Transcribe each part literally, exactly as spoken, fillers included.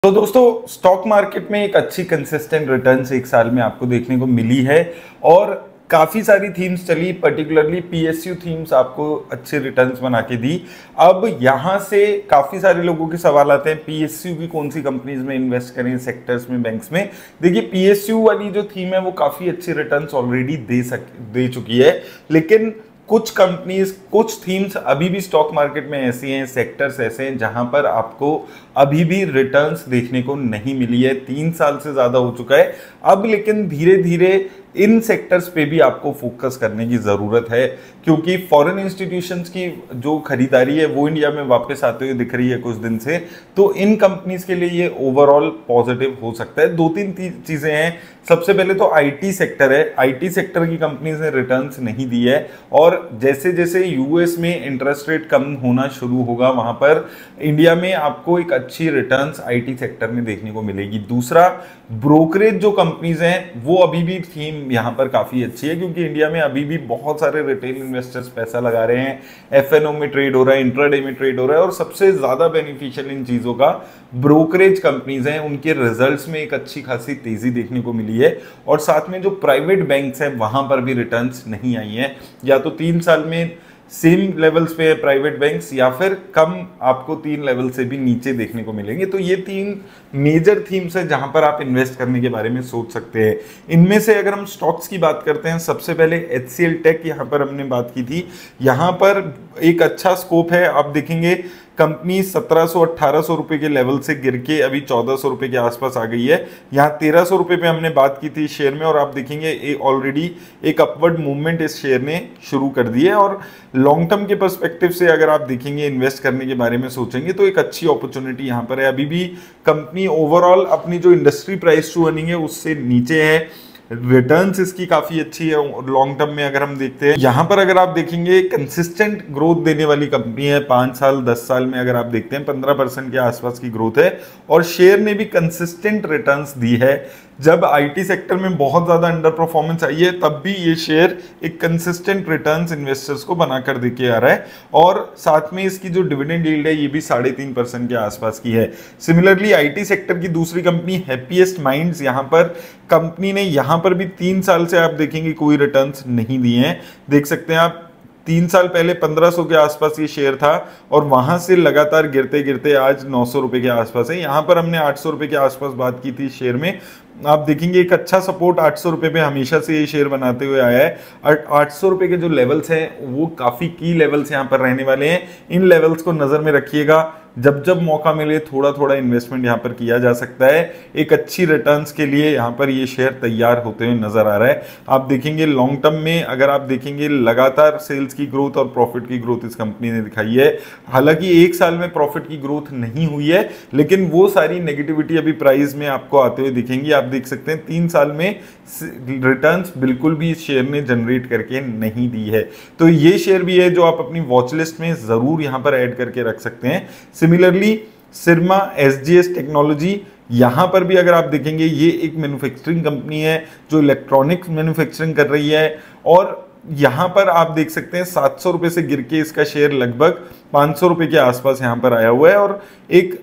तो दोस्तों stock market में एक अच्छी कंसिस्टेंट रिटर्न्स एक साल में आपको देखने को मिली है और काफ़ी सारी थीम्स चली, पर्टिकुलरली पीएसयू थीम्स आपको अच्छे रिटर्न्स बना के दी। अब यहाँ से काफ़ी सारे लोगों के सवाल आते हैं पीएसयू की कौन सी कंपनीज में इन्वेस्ट करें, सेक्टर्स में, बैंक्स में। देखिए पीएसयू वाली जो थीम है वो काफ़ी अच्छी रिटर्न्स ऑलरेडी दे सक दे चुकी है, लेकिन कुछ कंपनीज, कुछ थीम्स अभी भी स्टॉक मार्केट में ऐसी हैं, सेक्टर्स ऐसे हैं जहां पर आपको अभी भी रिटर्न्स देखने को नहीं मिली है। तीन साल से ज्यादा हो चुका है अब, लेकिन धीरे धीरे इन सेक्टर्स पे भी आपको फोकस करने की जरूरत है, क्योंकि फॉरेन इंस्टीट्यूशंस की जो खरीदारी है वो इंडिया में वापस आते हुए दिख रही है कुछ दिन से। तो इन कंपनीज के लिए ये ओवरऑल पॉजिटिव हो सकता है। दो तीन चीजें हैं। सबसे पहले तो आईटी सेक्टर है। आईटी सेक्टर की कंपनीज ने रिटर्न्स नहीं दी है, और जैसे जैसे यूएस में इंटरेस्ट रेट कम होना शुरू होगा वहां पर इंडिया में आपको एक अच्छी रिटर्न्स आईटी सेक्टर में देखने को मिलेगी। दूसरा, ब्रोकरेज जो कंपनीज हैं वो अभी भी थीम यहाँ पर काफी अच्छी है, क्योंकि इंडिया में अभी भी बहुत सारे रिटेल इन्वेस्टर्स पैसा लगा रहे हैं। एफएनओ में ट्रेड हो रहा है, इंट्राडे में ट्रेड हो रहा है, और सबसे ज्यादा बेनिफिशियल इन चीजों का ब्रोकरेज कंपनीज हैं, उनके रिजल्ट्स में एक अच्छी खासी तेजी देखने को मिली है। और साथ में जो प्राइवेट बैंक्स हैं वहां पर भी रिटर्न्स नहीं आई हैं, या तो तीन साल में सेम लेवल्स पे है प्राइवेट बैंक्स, या फिर कम आपको तीन लेवल से भी नीचे देखने को मिलेंगे। तो ये तीन मेजर थीम्स है जहां पर आप इन्वेस्ट करने के बारे में सोच सकते हैं। इनमें से अगर हम स्टॉक्स की बात करते हैं, सबसे पहले एचसीएल टेक यहां पर हमने बात की थी। यहां पर एक अच्छा स्कोप है। आप देखेंगे कंपनी सत्रह सौ अठारह सौ रुपए के लेवल से गिर के अभी चौदह सौ रुपए के आसपास आ गई है। यहाँ तेरह सौ रुपए पे हमने बात की थी शेयर में, और आप देखेंगे ऑलरेडी एक अपवर्ड मूवमेंट इस शेयर ने शुरू कर दी है। और लॉन्ग टर्म के पर्सपेक्टिव से अगर आप देखेंगे, इन्वेस्ट करने के बारे में सोचेंगे, तो एक अच्छी अपॉर्चुनिटी यहाँ पर है। अभी भी कंपनी ओवरऑल अपनी जो इंडस्ट्री प्राइस टू अर्निंग है उससे नीचे है। रिटर्न्स इसकी काफी अच्छी है लॉन्ग टर्म में अगर हम देखते हैं। यहां पर अगर आप देखेंगे कंसिस्टेंट ग्रोथ देने वाली कंपनी है। पांच साल दस साल में अगर आप देखते हैं पंद्रह परसेंट के आसपास की ग्रोथ है, और शेयर ने भी कंसिस्टेंट रिटर्न्स दी है। जब आईटी सेक्टर में बहुत ज्यादा अंडर परफॉर्मेंस आई है तब भी ये शेयर एक कंसिस्टेंट रिटर्न्स इन्वेस्टर्स को बनाकर देके आ रहा है, और साथ में इसकी जो डिविडेंड यील्ड है ये भी साढ़े तीन परसेंट के आसपास की है। सिमिलरली आईटी सेक्टर की दूसरी कंपनी हैप्पीएस्ट माइंड्स, यहाँ पर कंपनी ने यहाँ पर भी तीन साल से आप देखेंगे कोई रिटर्न्स नहीं दिए हैं। देख सकते हैं आप, तीन साल पहले पंद्रह सौ के आसपास ये शेयर था, और वहां से लगातार गिरते गिरते आज नौ सौ रुपए के आसपास है। यहाँ पर हमने आठ सौ रुपए के आसपास बात की थी शेयर में। आप देखेंगे एक अच्छा सपोर्ट आठ सौ रुपए पे हमेशा से ये शेयर बनाते हुए आया है। आठ सौ रुपए के जो लेवल्स हैं वो काफी की लेवल्स यहाँ पर रहने वाले हैं। इन लेवल्स को नजर में रखिएगा। जब जब मौका मिले थोड़ा थोड़ा इन्वेस्टमेंट यहाँ पर किया जा सकता है। एक अच्छी रिटर्न्स के लिए यहाँ पर ये शेयर तैयार होते हुए नजर आ रहा है। आप देखेंगे लॉन्ग टर्म में अगर आप देखेंगे लगातार सेल्स की ग्रोथ और प्रॉफिट की ग्रोथ इस कंपनी ने दिखाई है। हालांकि एक साल में प्रॉफिट की ग्रोथ नहीं हुई है, लेकिन वो सारी नेगेटिविटी अभी प्राइस में आपको आते हुए दिखेंगी। आप देख सकते हैं तीन साल में रिटर्न्स बिल्कुल भी इस शेयर ने जनरेट करके नहीं दी है। तो ये शेयर भी है जो आप अपनी वॉच लिस्ट में जरूर यहाँ पर ऐड करके रख सकते हैं। सिमिलरली सिरमा एसजीएस टेक्नोलॉजी, यहां पर भी अगर आप देखेंगे ये एक मैन्युफैक्चरिंग कंपनी है जो इलेक्ट्रॉनिक्स मैन्युफैक्चरिंग कर रही है, और यहां पर आप देख सकते हैं सात सौ रुपए से गिर के इसका शेयर लगभग पाँच सौ रुपए के आसपास यहां पर आया हुआ है, और एक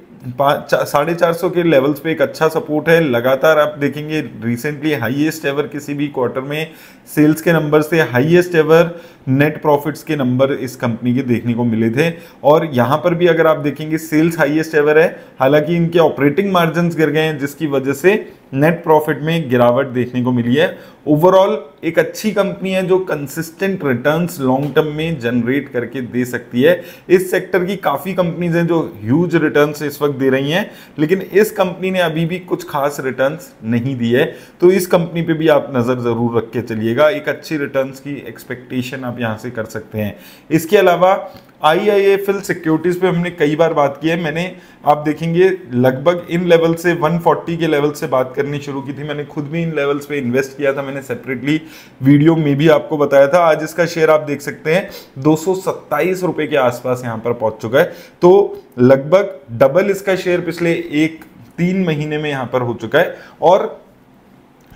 साढ़े चार सौ के लेवल्स पे एक अच्छा सपोर्ट है। लगातार आप देखेंगे रिसेंटली हाईएस्ट एवर किसी भी क्वार्टर में सेल्स के नंबर से हाईएस्ट एवर नेट प्रॉफिट्स के नंबर इस कंपनी के देखने को मिले थे, और यहां पर भी अगर आप देखेंगे सेल्स हाईएस्ट एवर है। हालांकि इनके ऑपरेटिंग मार्जिन्स गिर गए हैं जिसकी वजह से नेट प्रॉफिट में गिरावट देखने को मिली है। ओवरऑल एक अच्छी कंपनी है जो कंसिस्टेंट रिटर्न्स लॉन्ग टर्म में जनरेट करके दे सकती है। इस सेक्टर की काफी कंपनीज हैं जो ह्यूज रिटर्न्स इस वक्त दे रही हैं, लेकिन इस कंपनी ने अभी भी कुछ खास रिटर्न्स नहीं दी है। तो इस कंपनी पे भी आप नजर जरूर रख के चलिएगा। एक अच्छी रिटर्न्स की एक्सपेक्टेशन आप यहां से कर सकते हैं। इसके अलावा आईआईएफएल सिक्योरिटीज पे हमने कई बार बात की है। मैंने आप देखेंगे लगभग इन लेवल से एक सौ चालीस के लेवल से बात करनी शुरू की थी। मैंने खुद भी इन लेवल्स पे इन्वेस्ट किया था, मैंने सेपरेटली वीडियो में भी आपको बताया था। आज इसका शेयर आप देख सकते हैं दो सौ सत्ताईस रुपए के आसपास यहां पर पहुंच चुका है। तो लगभग डबल इसका शेयर पिछले एक तीन महीने में यहां पर हो चुका है। और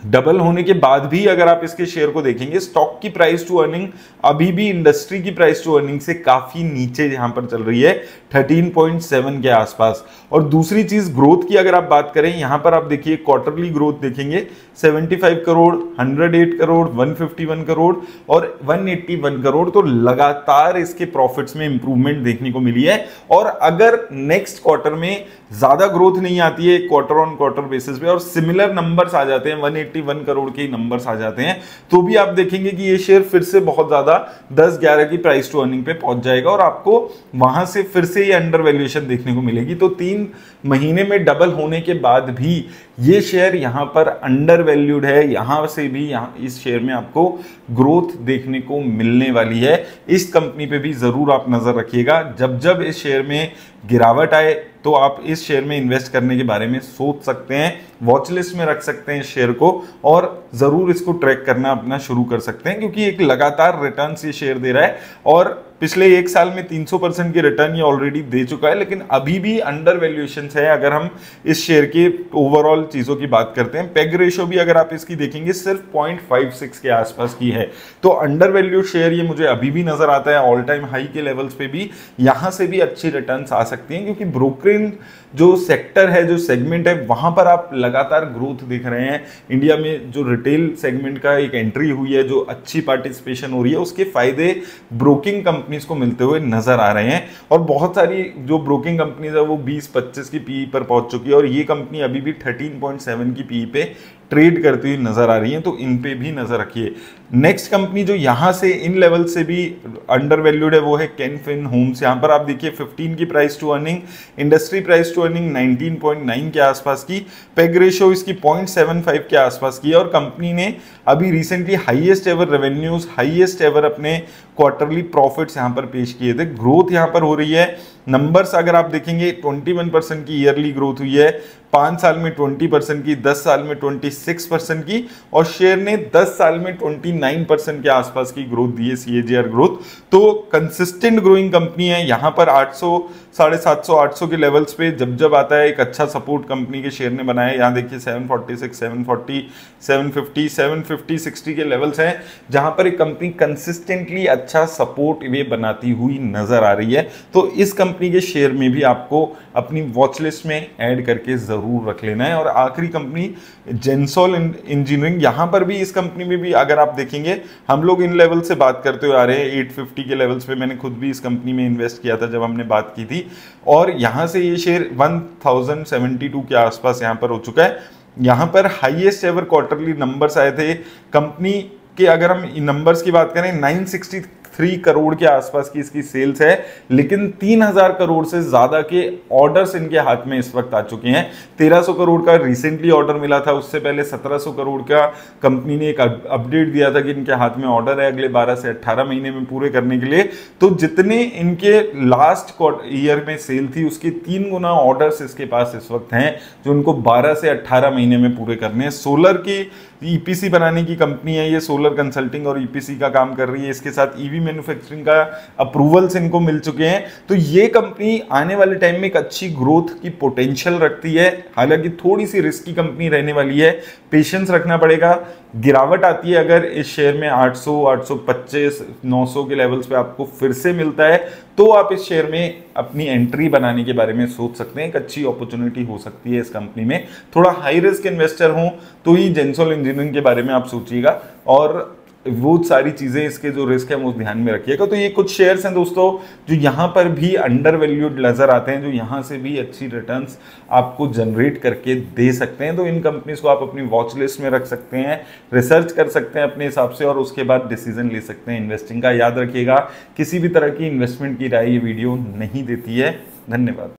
डबल होने के बाद भी अगर आप इसके शेयर को देखेंगे, स्टॉक की प्राइस टू अर्निंग अभी भी इंडस्ट्री की प्राइस टू अर्निंग से काफी नीचे यहां पर चल रही है, तेरह पॉइंट सात के आसपास। और दूसरी चीज ग्रोथ की अगर आप बात करें, यहां पर आप देखिए क्वार्टरली ग्रोथ देखेंगे, पचहत्तर करोड़, एक सौ आठ करोड़, एक सौ इक्यावन करोड़ और एक सौ इक्यासी करोड़। तो लगातार इसके प्रॉफिट्स में इंप्रूवमेंट देखने को मिली है। और अगर नेक्स्ट क्वार्टर में ज्यादा ग्रोथ नहीं आती है क्वार्टर ऑन क्वार्टर बेसिस पे और सिमिलर नंबर्स आ जाते हैं, एक सौ इक्यासी करोड़ के नंबर्स आ जाते हैं, तो भी आप देखेंगे कि ये शेयर फिर से बहुत ज्यादा दस ग्यारह की प्राइस टू अर्निंग पे पहुंच जाएगा और आपको वहां से फिर से ये अंडर वैल्यूएशन देखने को मिलेगी। तो तीन महीने में डबल होने के बाद भी ये शेयर यहां पर अंडर वैल्यूड है। यहां से भी यहां इस शेयर में आपको ग्रोथ देखने को मिलने वाली है। इस कंपनी पे भी जरूर आप नजर रखिएगा। जब जब इस शेयर में गिरावट आए तो आप इस शेयर में इन्वेस्ट करने के बारे में सोच सकते हैं, वॉच लिस्ट में रख सकते हैं इस शेयर को और जरूर इसको ट्रैक करना अपना शुरू कर सकते हैं, क्योंकि एक लगातार रिटर्न्स ये शेयर दे रहा है और पिछले एक साल में तीन सौ परसेंट की रिटर्न ये ऑलरेडी दे चुका है। लेकिन अभी भी अंडर वैल्यूएशन है अगर हम इस शेयर के ओवरऑल चीजों की बात करते हैं। पेग रेशो भी अगर आप इसकी देखेंगे सिर्फ पॉइंट फाइव सिक्स के आसपास की है। तो अंडर वैल्यूड शेयर ये मुझे अभी भी नजर आता है। ऑल टाइम हाई के लेवल्स पे भी यहां से भी अच्छी रिटर्न्स आ सकती हैं, क्योंकि ब्रोकरेज जो सेक्टर है, जो सेगमेंट है, वहां पर आप लगातार ग्रोथ देख रहे हैं। इंडिया में जो रिटेल सेगमेंट का एक एंट्री हुई है, जो अच्छी पार्टिसिपेशन हो रही है, उसके फायदे ब्रोकिंग कंपनीज को मिलते हुए नजर आ रहे हैं। और बहुत सारी जो ब्रोकिंग कंपनीज है वो बीस पच्चीस की पीई पर पहुंच चुकी है और ये कंपनी अभी भी तेरह पॉइंट सात की पीई पे ट्रेड करती हुई नजर आ रही है। तो इन पे भी नजर रखिए। नेक्स्ट कंपनी जो यहां से इन लेवल से भी अंडर वैल्यूड है वो है कैन फिन होम्स। यहां पर आप देखिए पंद्रह की price to earning, industry price to earning उन्नीस पॉइंट नौ के आसपास की, पेग रेशो इसकी पॉइंट सेवन फाइव के आसपास की है और कंपनी ने अभी recently highest ever revenues, highest ever अपने क्वार्टरली प्रॉफिट्स यहां पर पेश किए थे। ग्रोथ यहां पर हो रही है। नंबर्स अगर आप देखेंगे इक्कीस परसेंट की ईयरली ग्रोथ हुई है, पांच साल में बीस परसेंट की, दस साल में छब्बीस परसेंट की और शेयर ने दस साल में उनतीस परसेंट के आसपास की ग्रोथ दी है, सीएजीआर ग्रोथ। तो कंसिस्टेंट ग्रोइंग कंपनी है। यहां पर आठ सौ, साढ़े सात सौ, आठ सौ के लेवल्स पे जब जब आता है एक अच्छा सपोर्ट कंपनी के शेयर ने बनाया। यहां देखिए सात सौ छियालीस, सात सौ चालीस, सात सौ पचास, सात सौ पचास, साठ के लेवल्स हैं जहां पर एक कंपनी कंसिस्टेंटली अच्छा सपोर्ट वे बनाती हुई नजर आ रही है। तो इस कंपनी के शेयर में भी आपको अपनी वॉच लिस्ट में ऐड करके जरूर रख लेना है। और आखिरी कंपनी जेंसॉल इंजीनियरिंग, यहां पर भी इस कंपनी में भी अगर आप देखेंगे हम लोग इन लेवल से बात करते हुए आ रहे हैं, आठ सौ पचास के लेवल्स पे मैंने खुद भी इस कंपनी में इन्वेस्ट किया था जब हमने बात की थी और यहां से ये शेयर एक हज़ार बहत्तर के आसपास यहां पर हो चुका है। यहां पर हाईएस्ट एवर क्वार्टरली नंबर्स आए थे कंपनी के। अगर हम नंबर्स की बात करें नौ सौ तिरसठ करोड़ के आसपास की इसकी सेल्स है, लेकिन तीन हज़ार करोड़ से ज्यादा के ऑर्डर्स इनके हाथ में इस वक्त आ चुके हैं। तेरह सौ करोड़ का रिसेंटली ऑर्डर मिला था, उससे पहले सत्रह सौ करोड़ का कंपनी ने एक अपडेट दिया था कि इनके हाथ में ऑर्डर है अगले बारह से अठारह महीने में पूरे करने के लिए। तो जितने इनके लास्ट ईयर में सेल थी उसके तीन गुना ऑर्डर्स इसके पास इस वक्त हैं जो उनको बारह से अठारह महीने में पूरे करने हैं। सोलर की ईपीसी बनाने की कंपनी है ये, सोलर कंसल्टिंग और ईपीसी का काम कर रही है। इसके साथ ईवी मैन्युफैक्चरिंग का अप्रूवल्स इनको मिल चुके हैं। तो ये कंपनी आने वाले टाइम में एक अच्छी ग्रोथ की पोटेंशियल रखती है। हालांकि थोड़ी सी रिस्की कंपनी रहने वाली है, पेशेंस रखना पड़ेगा। गिरावट आती है अगर इस शेयर में आठ सौ, आठ सौ पच्चीस, नौ सौ के लेवल्स पे आपको फिर से मिलता है तो आप इस शेयर में अपनी एंट्री बनाने के बारे में सोच सकते हैं। एक अच्छी अपॉर्चुनिटी हो सकती है इस कंपनी में। थोड़ा हाई रिस्क इन्वेस्टर हो तो ही जेंसॉल इंजीनियरिंग के बारे में आप सोचिएगा और वो सारी चीजें इसके जो रिस्क है वो ध्यान में रखिएगा। तो ये कुछ शेयर्स हैं दोस्तों जो यहाँ पर भी अंडर वैल्यूड नजर आते हैं, जो यहाँ से भी अच्छी रिटर्न्स आपको जनरेट करके दे सकते हैं। तो इन कंपनीज को आप अपनी वॉच लिस्ट में रख सकते हैं, रिसर्च कर सकते हैं अपने हिसाब से और उसके बाद डिसीजन ले सकते हैं इन्वेस्टिंग का। याद रखिएगा किसी भी तरह की इन्वेस्टमेंट की राय ये वीडियो नहीं देती है। धन्यवाद।